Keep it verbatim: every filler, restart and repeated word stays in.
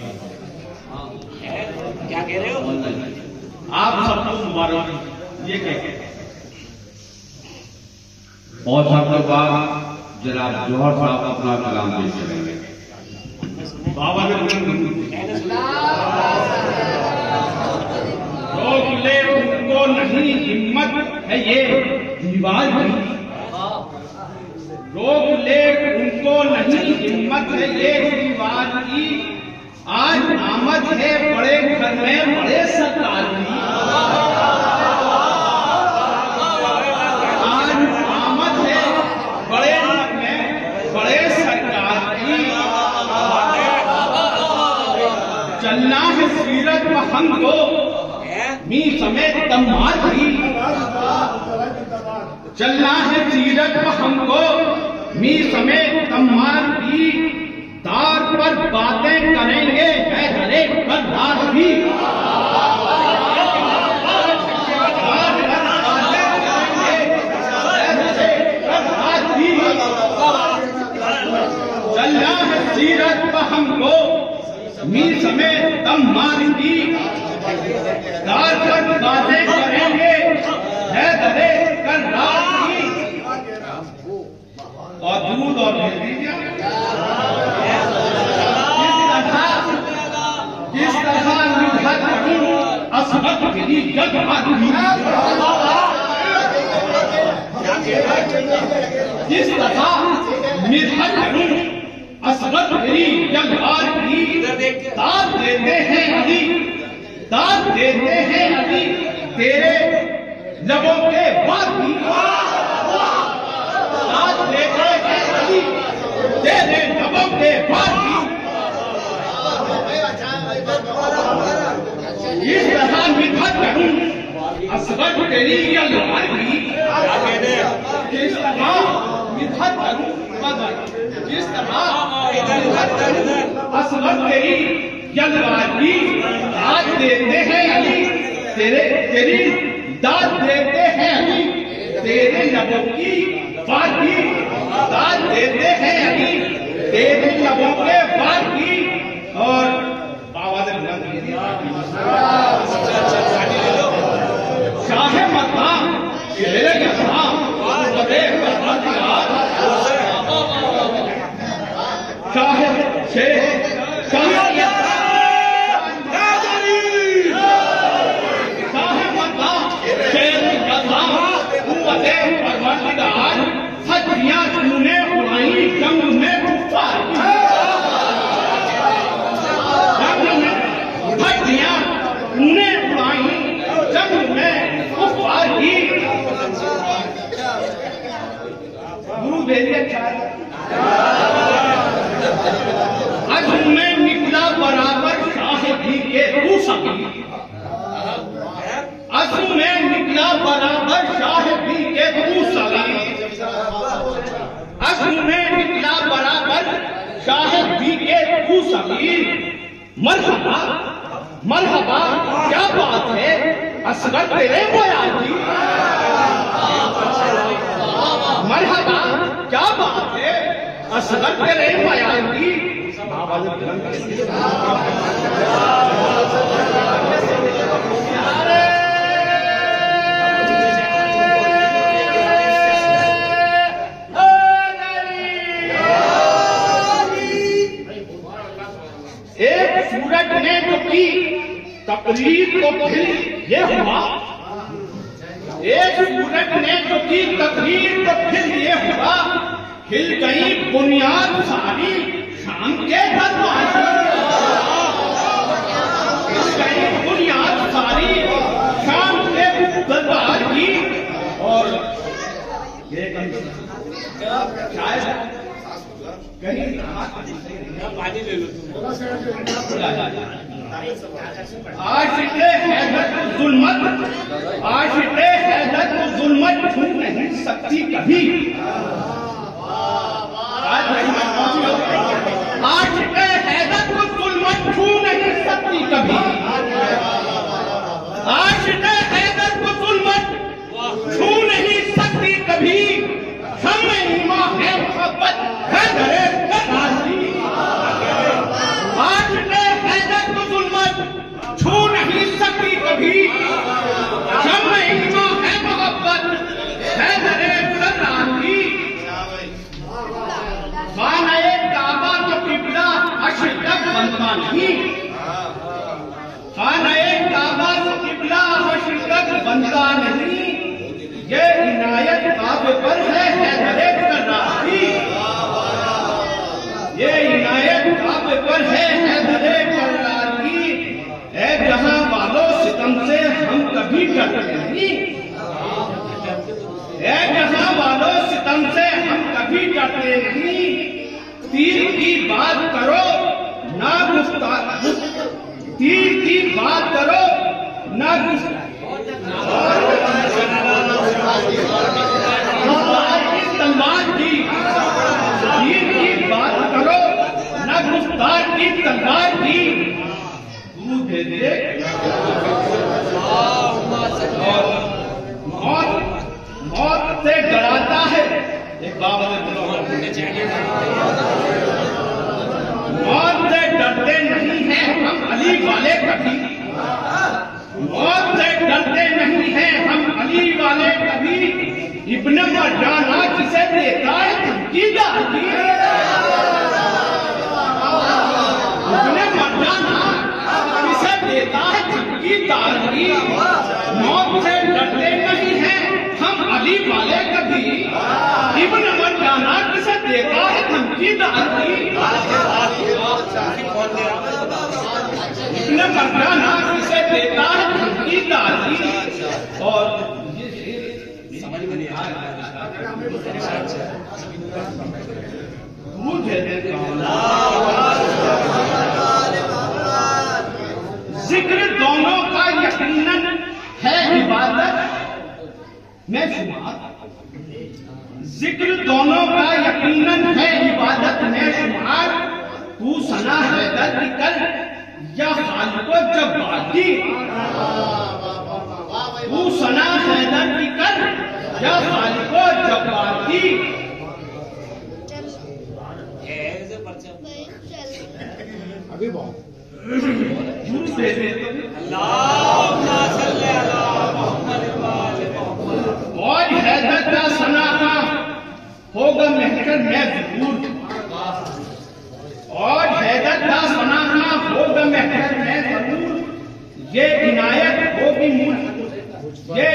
क्या कह रहे हो? आप सबको मुबारक। ये कहते बहुत सबके बाद जनाब जौहर साहब अपना कलाम पेश करेंगे। बाबा ने रोक ले उनको नहीं हिम्मत है ये दीवार की, रोक ले उनको नहीं हिम्मत है ये दीवार की, आज आमद है बड़े घर में बड़े सरकार की, आज आमद है बड़े घर में बड़े सरकार की, चलना है सीरत में हमको मी समेत तमार की, चलना है सीरत में हमको मी समेत तमार की, दार पर बातें करेंगे है हरे करदार भी, चलना है सीरत पर हमको मी समेत तमार की, दार पर बातें करेंगे है हरे करदार की, और दूध और जिस तरह मिठाई असमत गिरी जग आदमी, जिस तरह मिठाई असमत गिरी जग आदमी, दाद देते हैं अली, दाद देते हैं अली तेरे लबों के बाकी, दाद देते हैं अली तेरे लबों के बाकी, इस तरह मिठाई करूं असमत तेरी यलवार की, इस तरह मिठाई करूं जिस तरह असमत तेरी यलवार की, दाद देते हैं अली तेरे तेरी दाद देते हैं अली तेरे लबों की बाकी, दाद देते हैं अली तेरे लबों के बाकी, और शाहे मकाम शेरे के नाम शाहे शेर शाहे मकाम शेर का नाम कुव्वते परवरदिगार, हथियार तूने उड़ाई जंग में कुफ्फार, जंग में हथियार तूने उड़ाई जंग में कुफ्फार की, गुरु बेरिया अजू में निकला बराबर शाहिदी के तू सकी, अजू में निकला बराबर शाहिदी के तू सकी, अजू में निकला बराबर शाहिदी के तू सकी, मरहबा मरहबा क्या बात है असगर तेरे बयान की, मरहबा क्या बात है असगर तेरे बयान की, एक सूरज ने जो की तकरीर तो फिर ये हुआ, एक सूरज ने जो की तकरीर तो फिर ये हुआ, हिल गई बुनियाद सारी शाम के दरवाजे, हिल गई बुनियाद सारी शाम के दरबार की, और ये शायद कहीं पानी ले लो तुम, आशिक़े हैदर जुल्मत आशिक़े हैदर को जुल्मत छू नहीं सकती कभी, आशिक़े हैदर को जुल्मत छू नहीं सकती कभी, आशिक़े हैदर को जुल्मत छू नहीं सकती कभी, शम्मे ईमान है मोहब्बत हैदर आशिक़े बनता नहीं, खाने काबा से किबला मशरिक बनता नहीं। ये इनायत काबे पर है हैदरे कराची, ये इनायत काबे पर है हैदरे कराची। ऐ जहां वालों सितम से हम कभी डरते नहीं, ऐ जहां वालों सितम से हम कभी डरते नहीं। तीर की बात करो ना गुफ्तार, तीर की बात करो ना गुफ्तार की तलवार की, तीर की बात करो ना गुफ्तार की तलवार की। तू दे दे और मौत मौत से डराता है। एक बाबा मौत से डरते नहीं हैं हम अली वाले कभी, मौत से डरते नहीं हैं हम अली वाले कभी। इब्ने मरजाना किसे देता है धमकी दागी, इब्ने मरजाना किसे देता है धमकी दागी। मौत से डरते नहीं हैं हम अली वाले कभी, इब्ने मरजाना किसे देता है धमकी दागी। इब्ने मरजाना किसे देता है धमकी दागी। और समझ में नहीं आ रहा जिक्र दोनों का यकीनन है इबादत में शुमार, जिक्र दोनों का यकीनन है इबादत में शुमार। तू सना है दर्द कर या खालिको जब्बार की, तू सना है दर्द कर या खालिको जब्बार की। अभी बहुत और हैदर का सना का होगा महकर मैं जरूर, और हैदर का सना का होगा महकर मैं जरूर। ये इनायत होगी मुल्क, ये